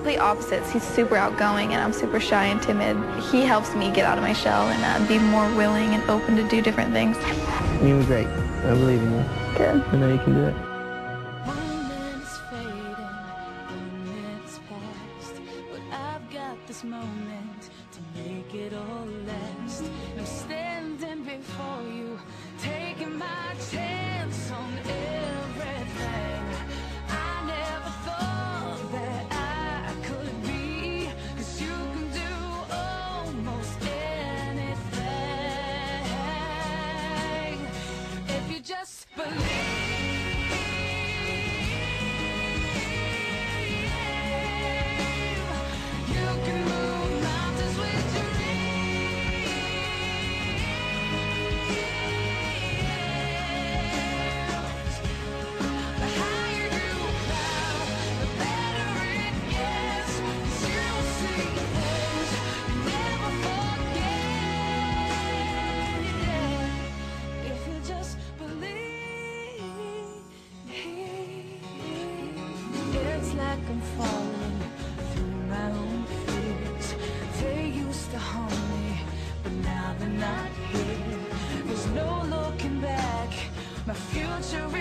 The opposites. He's super outgoing and I'm super shy and timid. He helps me get out of my shell and be more willing and open to do different things. You were great. I believe in you. Good. I know you can do it. One minute's fading, 1 minute's past, but I've got this moment to make it all last. I'm standing before you, taking my chance on everything. I never thought that I could be, 'cause you can do almost anything if you just believe. I'm falling through my own fears. They used to harm me, but now they're not here. There's no looking back. My future is